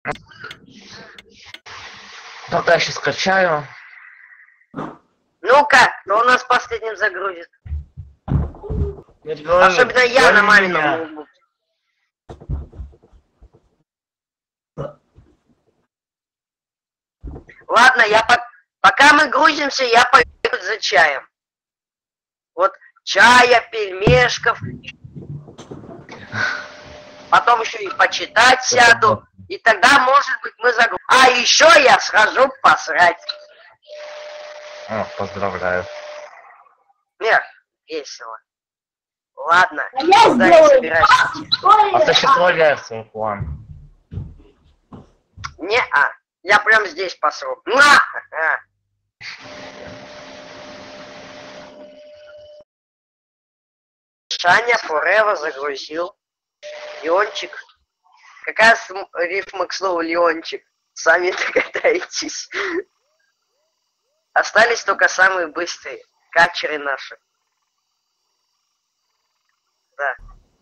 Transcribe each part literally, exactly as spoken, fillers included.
Пока еще скачаю. Ну-ка, кто у нас последним загрузит? Я говорю, особенно я на мамином ноутбуке. Ладно, я по... пока мы грузимся, я пойду за чаем. Вот чая, пельмешков. Потом еще и почитать сяду. И тогда, может быть, мы загрузим. А еще я схожу посрать. О, поздравляю. Нет, весело. Ладно, а я куда я собираюсь идти? Осуществляется план. Не-а, я прям здесь посру. На! А. Шаня Форева загрузил. Леончик. Какая рифма к слову Леончик? Сами догадаетесь. Остались только самые быстрые. Качеры наши. Да.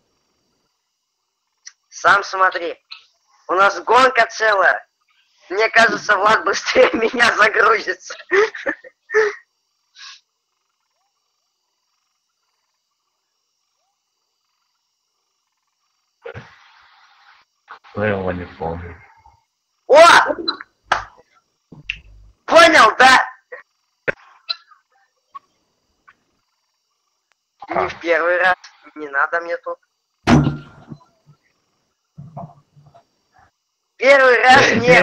Сам смотри. У нас гонка целая. Мне кажется, Влад быстрее меня загрузится. Я его не помню. О! Понял, да? Не в первый раз. Не надо мне тут. Первый раз нет.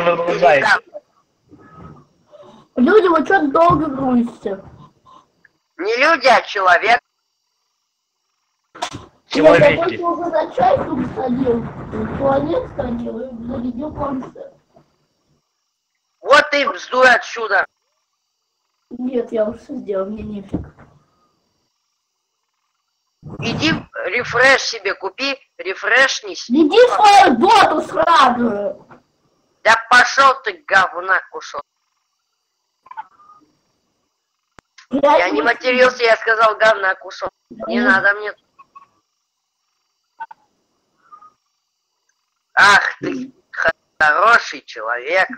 Люди, вы что долго грузите? Не люди, а человек. Человеки. Я уже за чай тут сходил, в туалет сходил и зарядил планшет. Вот ты вздуй отсюда. Нет, я уже все сделал, мне нефиг. Иди рефреш себе купи, рефрешнись. Иди свою доту сразу же. Да пошел ты, говна кушал. Я, Я не матерился, я сказал говна кушал. Не надо мне. Ах ты, хороший человек.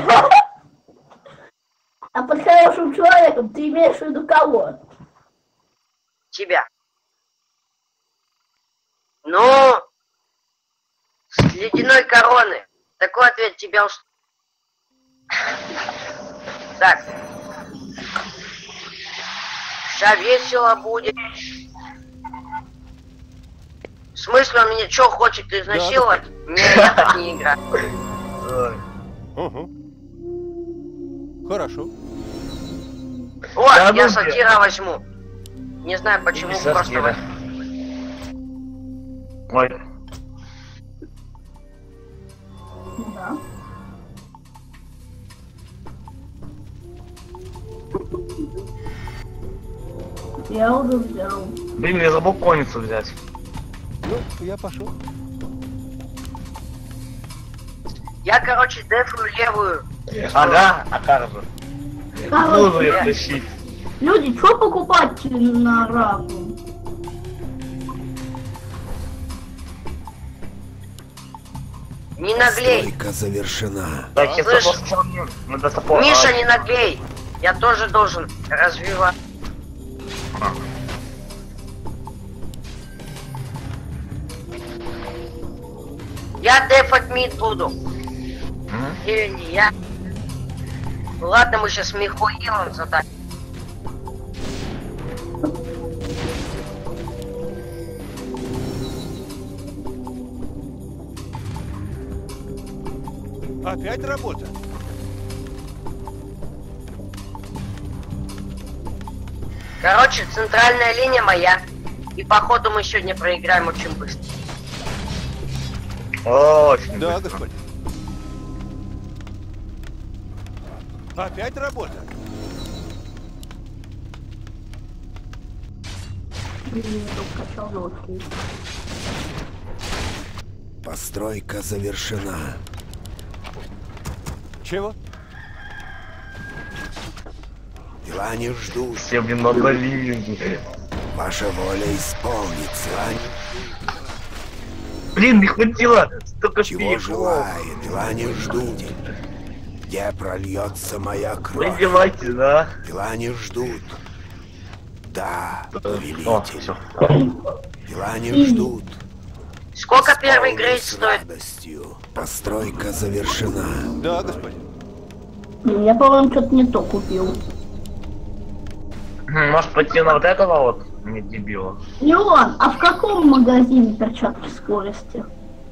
А под хорошим человеком ты имеешь в виду кого? Тебя. Ну, с ледяной короны. Такой ответ тебя уж... Так. Сейчас весело будет. В смысле, он меня что хочет изнасиловать? Не, я так не играю. Угу. Хорошо. О, Да, я ну, сатира возьму. Не знаю почему, Иди просто... сатира. возьму. Ой. Да. Я уже взял. Блин, я забыл конницу взять. Ну, я пошел. Я, короче, дефую левую. Ага, а как же? Буду Короче, я тащить. люди, что покупать на раву? Не наглей. Постройка завершена. Так, я Слышь, просто надо топор. Миша, не наглей. Я тоже должен развивать. Я дефать мид буду. Или не я. Ладно, мы сейчас Михаилом задать. Опять работа? Короче, центральная линия моя. И походу мы сегодня проиграем очень быстро. Очень Да, быстро. господин. Опять работа? Постройка завершена. Чего? Дела не ждут. Все, блин, надавили. Ваша воля исполнится. Блин, не хватило столько Чего пиков. желает, дела не ждут. Где прольется моя Вы кровь? издеваетесь, да? Дела не ждут. Да, О, повелитель. все. Дела не ждут. Сколько первый Исполню грейд с стоит? радостью. Постройка завершена. Да, господин. Я, по-моему, что-то не то купил. Может пойти на вот этого вот? Не дебила. Леон, а в каком магазине перчатки скорости?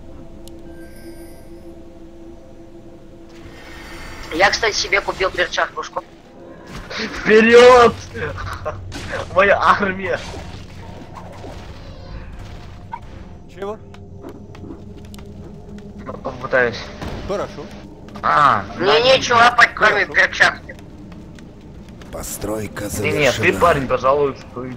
Я, кстати, себе купил перчаткушку. Вперед! Моя армия! Чего? Ну, попытаюсь. Хорошо. А, Мне нечего лапать, кроме перчатки. Постройка не, нет, ты завершена. парень, пожалуйста. Ты.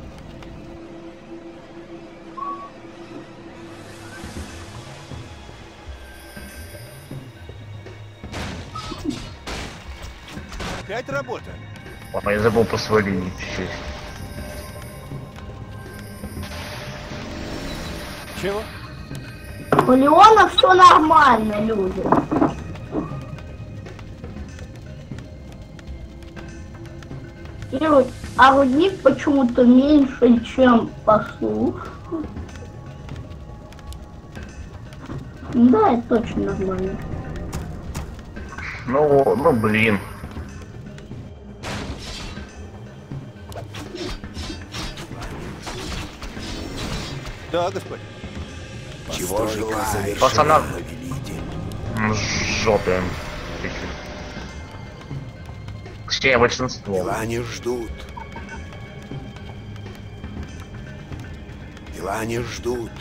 Опять работа. Ладно, я забыл про свою линию чуть-чуть. Чего? У Леона все нормально, люди. И вот, а рудник почему-то меньше, чем послуг. Да, это точно нормально. Ну, ну блин. Да, господин. Чего желает, Пацана. повелитель? М, жопе. Чуть-чуть. Точнее, большинство. Дела не ждут. Дела не ждут.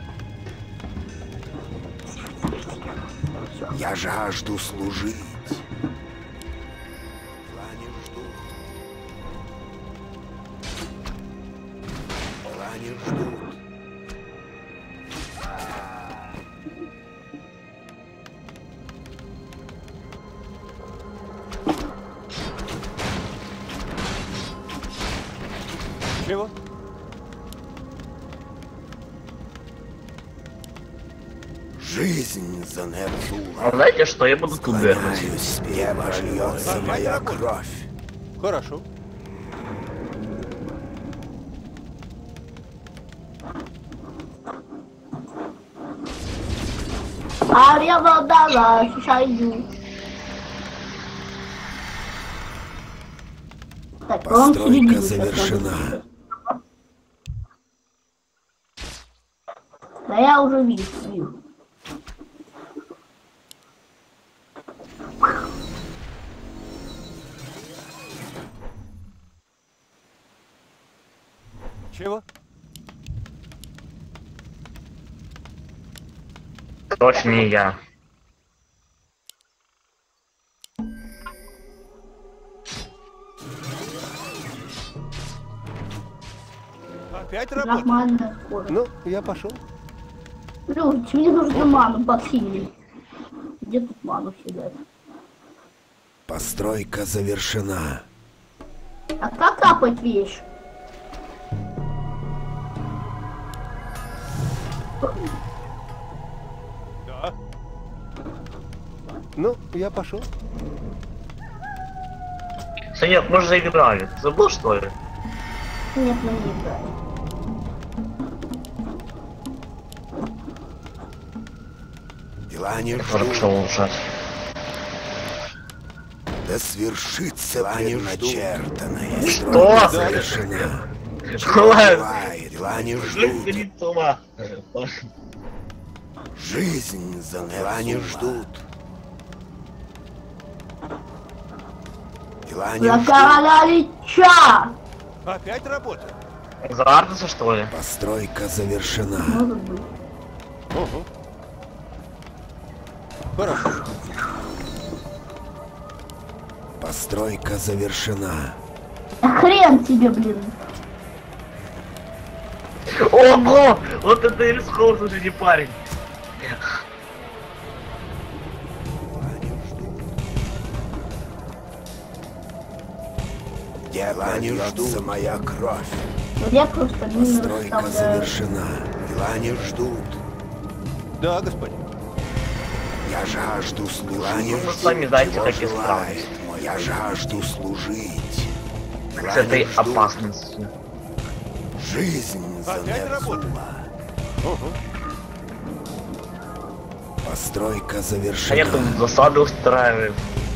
Я жажду служить. Дела не ждут. Дела не ждут. Чего? Жизнь за Нерзула. А знаете что, я буду тут бегать. Склоняюсь, где прольется моя кровь. Хорошо. А я волдала, сейчас иду. Так, он Постройка середину сейчас завершена. надо. Да я уже вижу, вижу. Чего? Точно не я. Опять работа? Нормальная скорость. Ну, я пошел. Люди, мне нужно ману подсилить. Где тут ману сидят? Постройка завершена. А как капать вещь? Да. Ну, я пошел. Санек, мы же играли. Ты забыл, что ли? Нет, мы не играем. Дела не Хорошо, ждут. ужас. Да свершится предначертанное. Что? Постройка завершена. Ладно. Бывает, дела не Жизнь ждут. сходит с ума. Жизнь за дела не ждут. Дела не За ждут. короля Лича! Опять работа? За Ардеса, что ли? Постройка завершена. Может быть. Ого. Хорошо. Постройка завершена. Да хрен тебе, блин. Ого! Вот это и рискнул, слушайте, парень. Дела не ждут. Моя кровь. Я просто не Постройка расставляю. завершена. Дела не ждут. Да, господин. Я жажду служить. Вы сами знаете, Чего как я желает справлюсь. мой Я жажду служить. С этой опасностью. Жизнь за Опять работа? Нерзула. Угу. Постройка А я завершена. тут засады устраиваю.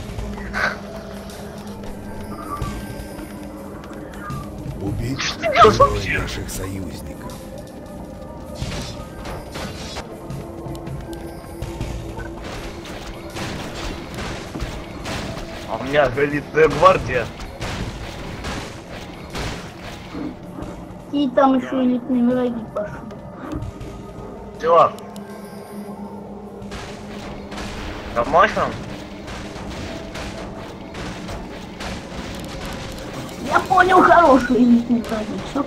Убить делаешь герой вообще? наших союзников. А у меня элитная гвардия. И там еще элитные враги пошли. Все. Помочь вам? Я понял, хорошие элитные враги. Все.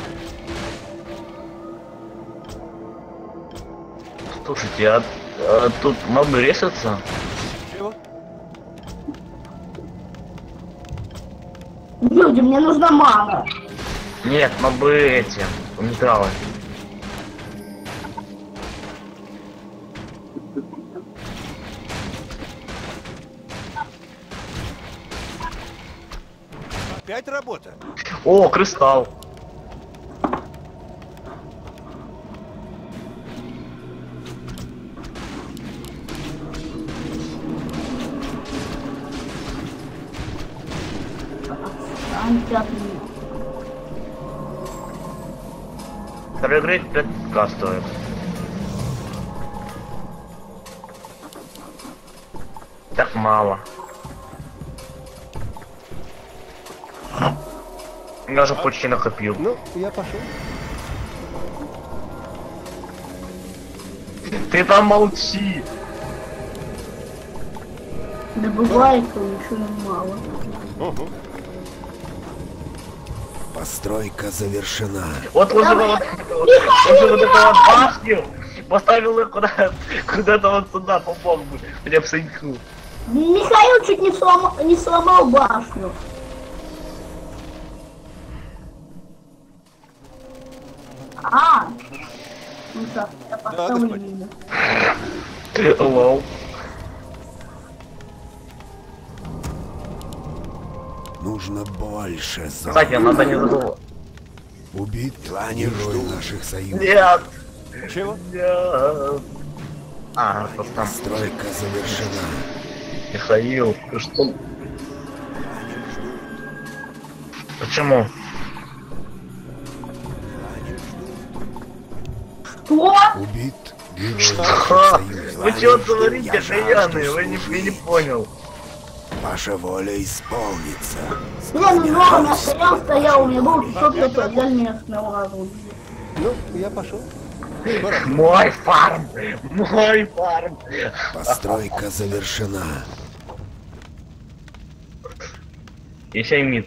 Слушайте, а, а тут мобы ресятся? Чего? Люди, мне нужна мана. Нет, мобы эти, нейтралы. Опять работа? О, кристалл. Антиатный. Второй грейд пять ка стоит. Так мало. Я же почти накопил. Ну, я пошел. Ты там молчи. Добывается еще мало. Угу. Постройка завершена. Вот возле вот, возле вот этого вот башню поставил их куда, куда-то вот сюда, помог бы. Мне в саньку. Михаил чуть не сломал, не сломал башню. А, ну так, я поставлю господин. ее. Лол. Нужно больше золота. Кстати, надо не забывать. Убить герой наших союзников. Нет. Чего? Нет. А, что там? Постройка завершена. Михаил, ты что? Почему? Что? Убит герой Что? наших союзников. Вы чего Я говорите, жажду Каяны? Вы не, я не служить. понял. Ваша воля исполнится. Я не знаю, у меня стоял, стоял, у меня был пятьсот лет дальневостного разума. Ну, я пошел. Скоро. Мой фарм! Мой фарм! Постройка завершена. Еще и мид.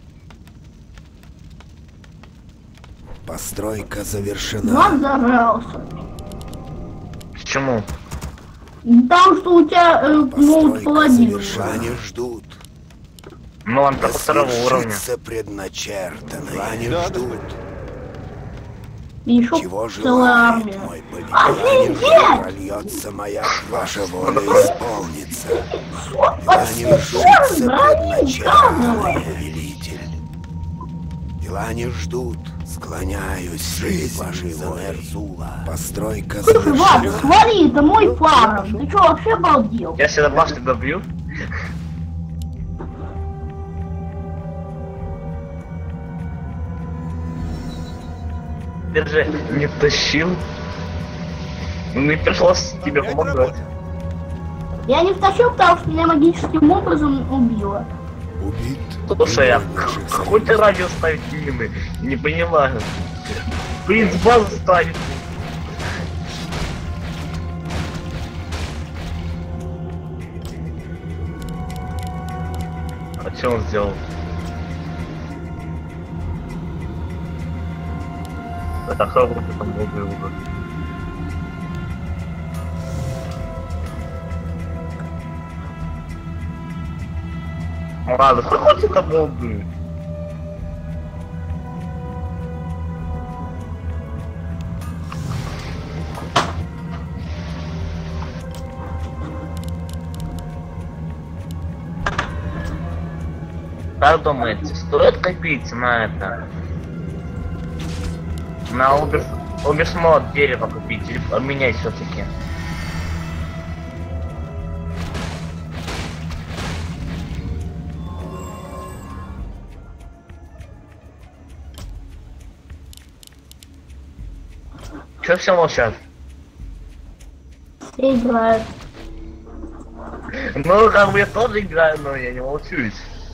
Постройка Ну, завершена. он зажрался. Почему? Там что у тебя э, могут Постройка паладины. завершена. Ждут. Ну, он только второго уровня. Свершится предначертанное. Они Да, ждут. господин. И еще Чего целая желает армия. мой повелитель? Офигеть! Они прольется моя ваша воля исполнится. Вообще, Дела не ждут брони, предначертанное, сказывай. повелитель. Дела не ждут. Склоняюсь жизнь вашей Нерзула. Постройка Слушай, Влад, завершена. смотри, это мой фарм. Ты что, вообще обалдел? Я сюда башню добью. Держи, не тащил. Мне пришлось тебе Опять помогать. работа? Я не втащил, потому что меня магическим образом убило. Убит. Слушай, а герой наших какой ты союзников. радио ставить мины? Не понимаю. Принц базу ставит. А что он сделал? Это храбро там много его. Ну ладно, хоть это был бы. Как думаете, стоит копить на это? На убер... уберсмот дерево купить или обменять все-таки? Че все молчат? Все играют. Ну, как бы я тоже играю, но я не молчусь.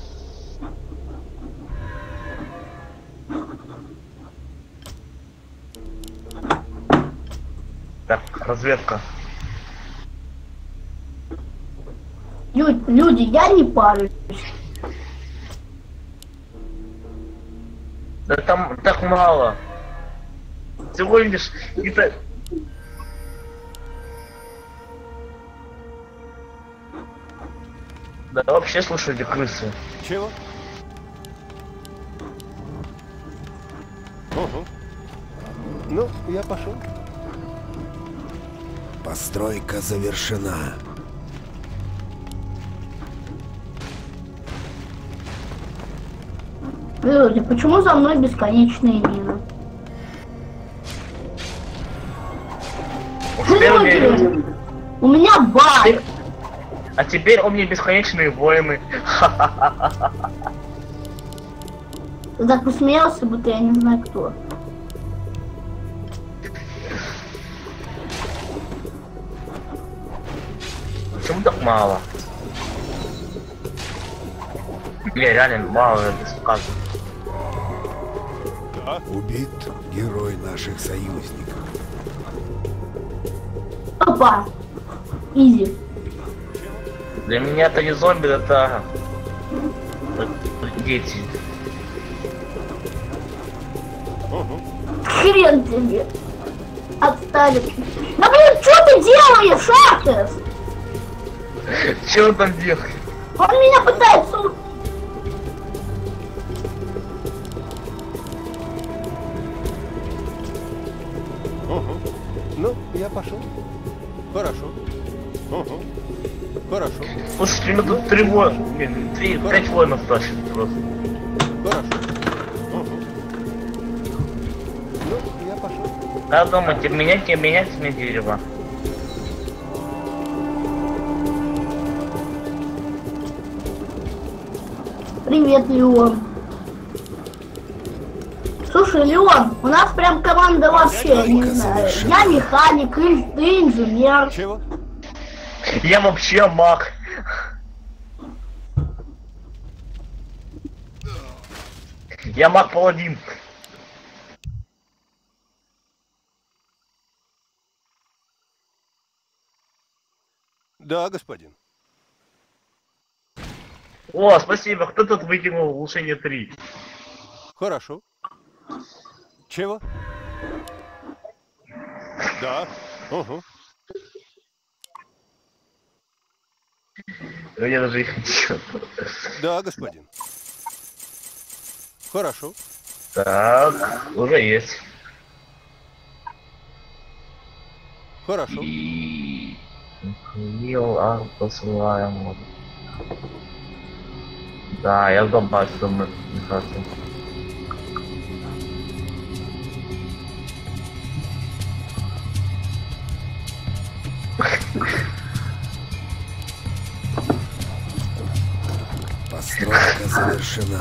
Так, разведка. Лю- люди, я не парюсь. Да там так мало. Всего лишь это... Да вообще слушайте крысы. Чего? Угу. Ну, я пошел. Постройка завершена. Люди, почему за мной бесконечные мины? Теперь у меня- Люди, у меня баг. А теперь у меня бесконечные воины. Ты так посмеялся, будто я не знаю кто. Почему так мало? Не, реально мало, это сказано. Да. Убит герой наших союзников. Опа! Изи. Для меня это не зомби, это... дети. Угу. Хрен тебе. Отстали. Да блин, что ты делаешь, Артес? Че он там делает? Он меня пытается... у- Угу. Ну, я пошел. Хорошо. Угу. Хорошо. Слушайте, у меня тут три воина, блин, три, пять воинов тащит просто. Хорошо. Угу. Ну, я пошел. Как думаете, менять и менять мне дерево? Привет, Леон. Слушай, Леон, у нас прям команда вообще, я не знаю. Я механик, и ты инженер. Чего? Я вообще маг. Я маг-паладин. Да, господин. О, спасибо, кто тут выкинул улучшение три? Хорошо. Чего? Да. Угу. Я даже их не чё. Да, господин. Хорошо. Так, уже есть. Хорошо. И... Михаил, а, посылаем. Да, я добавил, что мы не хотим. Постройка завершена.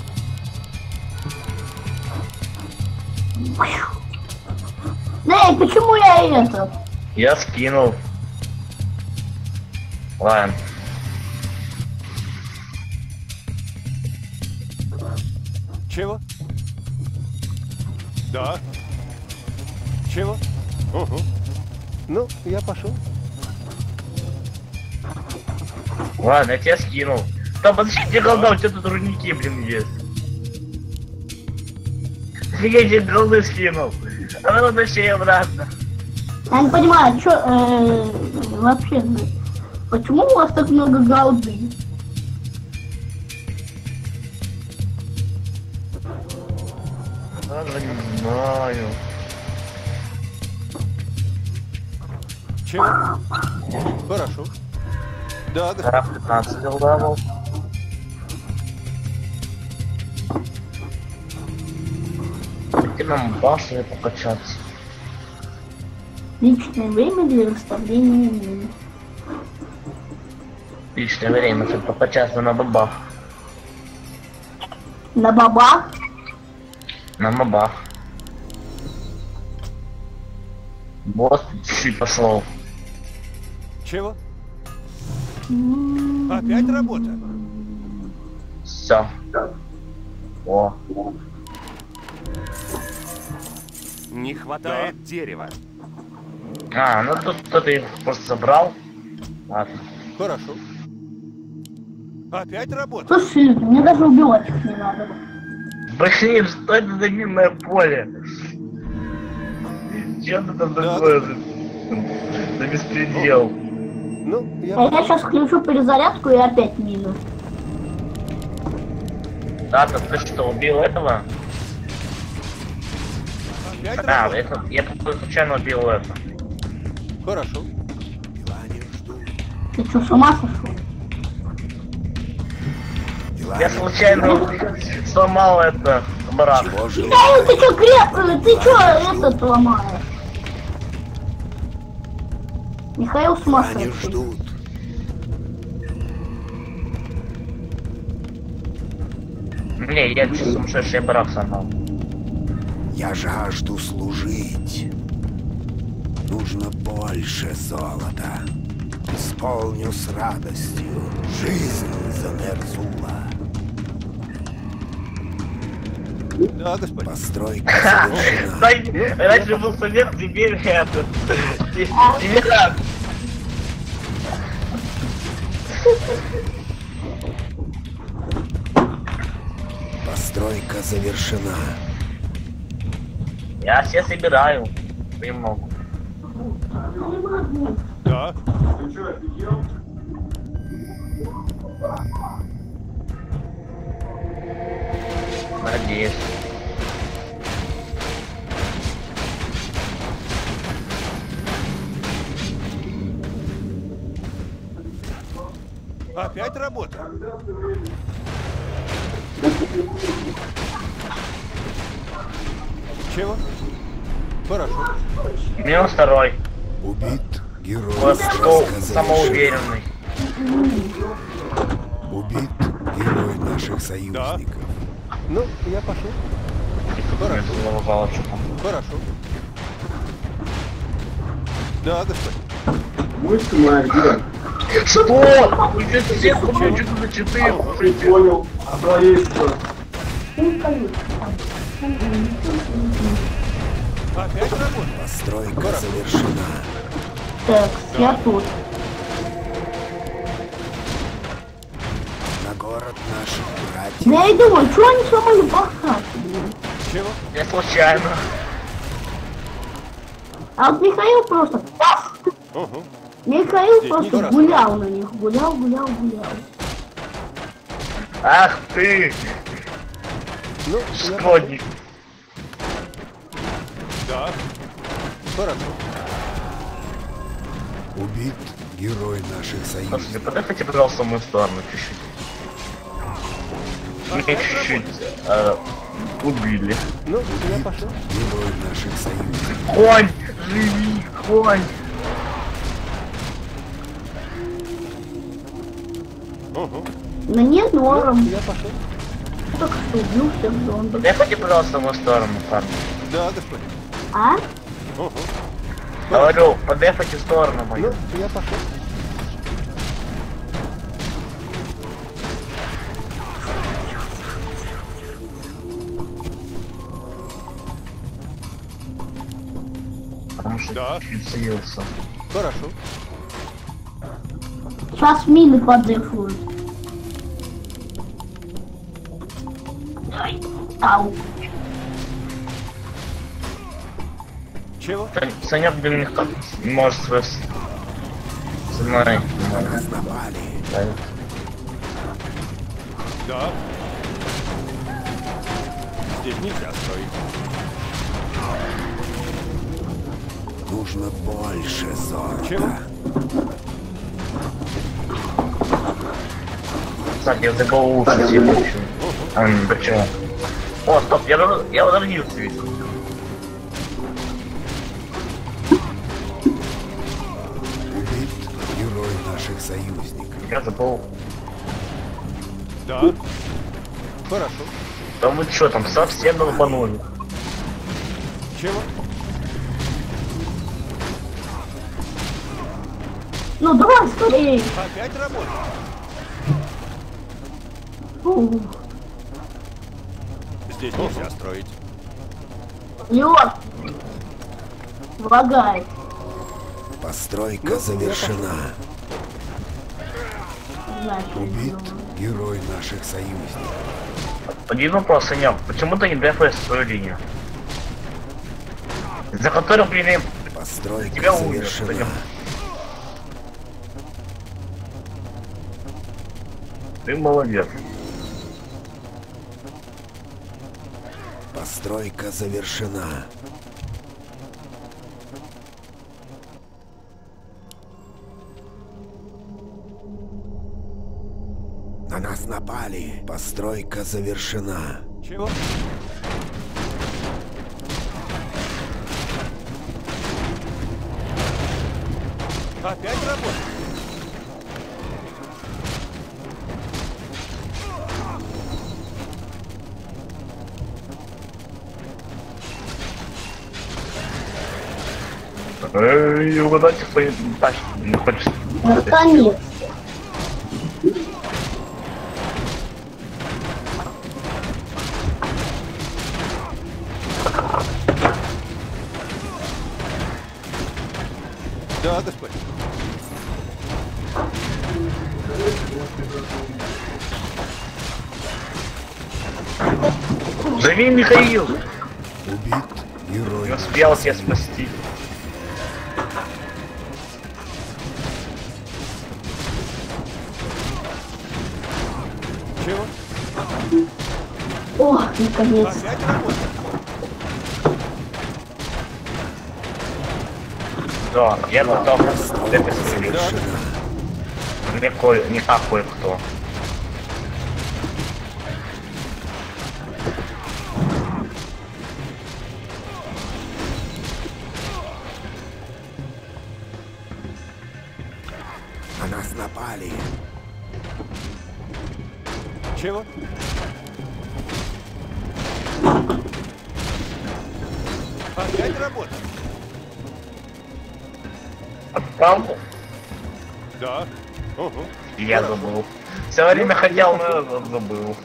Эй, почему я это? Я скинул. Ладно. Чего? Да. Чего? Угу. Ну, я пошел. Ладно, я тебя скинул. Да подождите, голда, у тебя тут рудники, блин, есть. Я тебе голды скинул. А ну возвращай обратно. Я не понимаю, что э, вообще, почему у вас так много голды? Даже не знаю. Чего? Хорошо. Да, господин. Так, пятнадцать левел. Где нам башни покачаться? Личное время для расставления мин. Личное время, чтобы покачаться на бабах. На бабах? На бабах. Босс чуть-чуть пошел. Чего? Опять работа? Все. О. Не хватает дерева. А, ну тут кто-то их просто собрал. Ладно. Хорошо. Опять работа? Слушай, мне даже убивать их не надо. Блин, что это за минное поле? Че ты там такое? За беспредел. Ну, я... А я сейчас включу перезарядку и опять мины. Тата, ты что, убил этого? Опять Да, работа? это, я просто случайно убил это. Хорошо. Дела не ждут. Ты что, с ума сошел? Дела Я не случайно сломал это барак. Чего же? Да, ты что, креп... ты что этот ломаешь? Михаил с ума Дела не сошел. ждут. Не, я чуть сумасшедший барак сломал. Я жажду служить. Нужно больше золота. Исполню с радостью жизнь за Нерзула. Да, господин. Постройка завершена. Дай- Раньше был совет, теперь это. Те- Тебе как? Постройка завершена. Я все собираю. Понемногу. Да. Надеюсь. Опять работа? Чего? Хорошо. Минус второй. Убит герой. Вот что Сказка завершена. самоуверенный. Убит герой наших союзников. Ну, я пошел. Хорошо. Хорошо. Хорошо. Да, господин. Мышка моя где? Что? Вы здесь всех что-то за четыре. Не понял. А твоей что? Опять работа? Постройка завершена. Так, я тут. На город наших братьев. Да я и думаю, что они сломали баха? Чего? Я случайно. А вот Михаил просто... Угу. Михаил Здесь просто не гулял на них. Гулял, гулял, гулял. Ах ты, Ну, я... шкодник. Да. Хорошо. Убит герой наших Слушайте, союзников. подайте, пожалуйста, в мою сторону чуть-чуть. Меня чуть-чуть э, убили. Ну, я пошел. Герой наших союзников. Конь, живи, конь. Угу. Мне норм. Я пошел. Только что убил всех зомби. Подайте, пожалуйста, в мою сторону, парни. Да, господин. А? Угу. Говорю, подефайте в сторону Ну, мою. я пошел. Потому что Да. чуть слился. Хорошо. Сейчас мины подыхают. Ай, ау. Чего? Са- Санек, блин, легко может свой с- ценой. Нас напали. Да. Да. Здесь нельзя строить. Нужно больше золота. Чего? Кстати, я забыл уши себе почему. А, ну почему? О, стоп, я, даже- я возродился ведь. Убит герой наших союзников. Я забыл. Да. Хорошо. Да вы что там, совсем долбанули? Чего? Ну давай скорее. Опять работает? Фу. Здесь нельзя строить. Лёд. Лагает. Постройка завершена. Значит, Убит ну, герой наших союзников. Один вопрос, Санек, почему ты не дефаешь свою линию? За которым, блин, Постройка тебя умер, завершена. Санек. Ты молодец. Постройка завершена. На нас напали. Постройка завершена. Чего? Опять работает? Эй, угадайте, кто не тащит, не хочет. наконец. Да, господин. Живи, Михаил! Убит герой Не наших успел тебя союзников. спасти. Чего? О, наконец. Опять работает? Да, я готов Постройка дописать. завершена. Не, кое, не так кое-кто. На нас напали. Чего? Опять работает? Отправку? Да. Ого. Я забыл. Все время хотел, но забыл.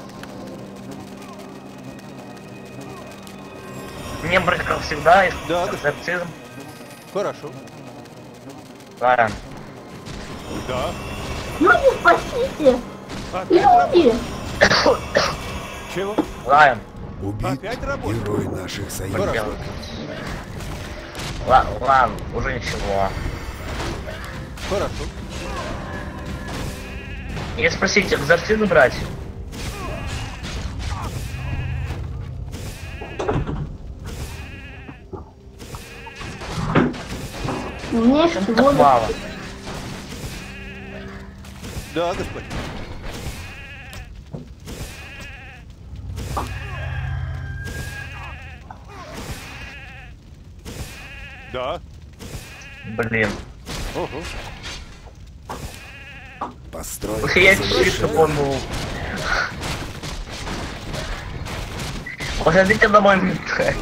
Мне, вроде как всегда, Да, да. экзорцизм. Хорошо. Да. Да. Люди, спасите! Опять работает? Люди! Чего? Лайон. Убит Опять работает? герой наших Хорошо. союзников. Ла- Ладно, уже ничего. Хорошо. И спросите, экзорцизм брать? Мне Чем-то всего так мало. Да, господин. Да. Блин. Ого. Постройка Я чуть-чуть завершена. помнил. Посмотрите на мой инвентарь.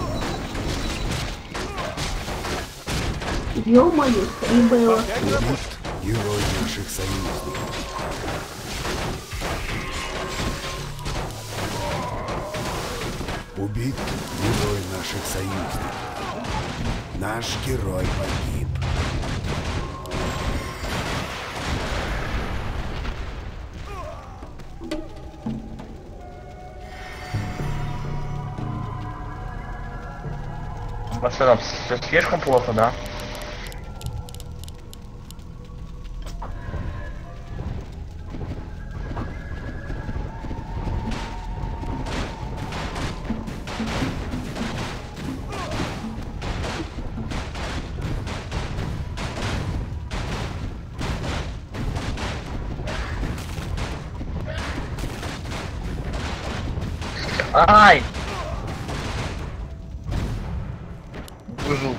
Ё-моё, не было. Опять Убит работает? герой наших союзников. Убит герой наших союзников. Наш герой погиб. Пацанам, все слишком плохо, да? Ай! Выжил.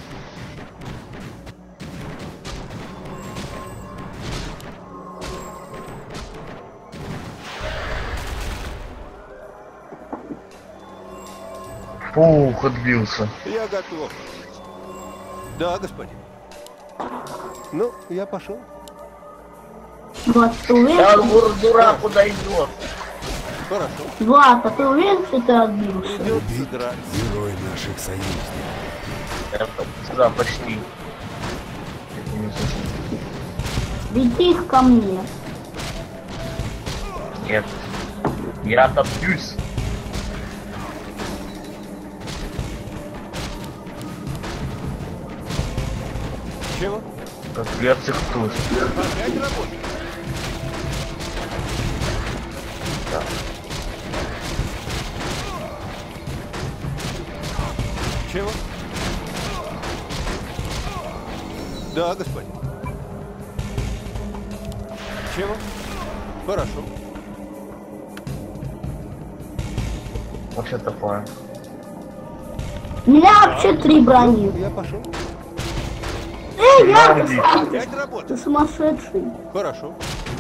Фух, отбился. Я готов. Да, господин. Ну, я пошел. Вот, ты уверен? Да, дур- дурак куда идет? Хорошо. Влад, а ты уверен, что ты отбился? Придется драться. Герой наших союзников. Это, да, почти. Это не совсем. Веди их ко мне. Нет. Я отобьюсь. Чего? Как герцог тут. Опять работает. Да. Чего? Да, господин. Чего? Хорошо. Вообще такое. У меня вообще три брони. Я пошел. Эй, я Опять ты работает. сумасшедший. Хорошо.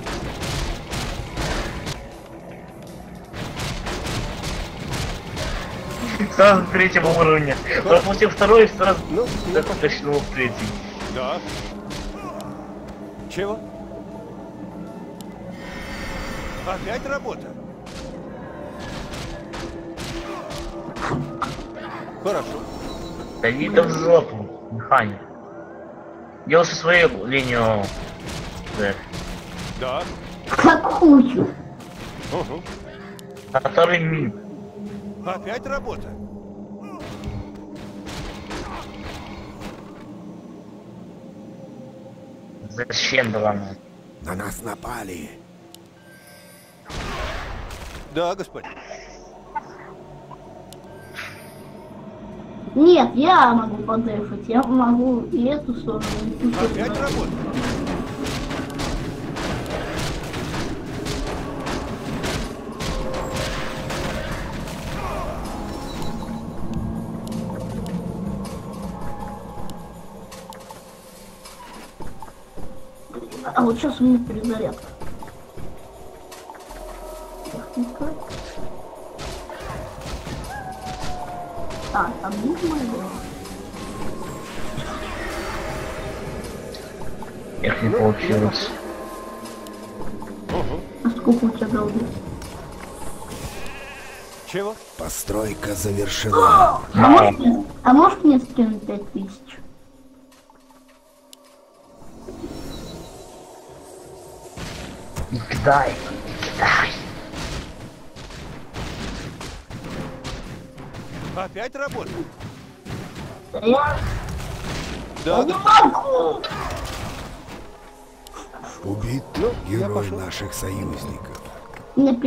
Сразу в третьем уровне. Пропустил второй, сразу Ну, я пошел. точнул в третий. Да. Чего? Опять работа. Хорошо. Да иди ты в жопу, механик. Делай свою линию. Да. Да. Какую? Угу. Который мин. Опять работа. Зачем была она? На нас напали. Да, господин. Нет, я могу подефать. Я могу и эту сторону. и ту сторону. Опять работа. А вот сейчас у меня перезарядка. Техника. А, там есть моего. Эх, не получилось. Угу. А сколько у тебя голды? Чего? Постройка завершена. А можешь мне, а можешь мне скинуть пять тысяч? Кидай, кидай. Опять работа. Да я, Да, я не господин. могу! Убит Ну, я герой пошел. наших союзников. Мне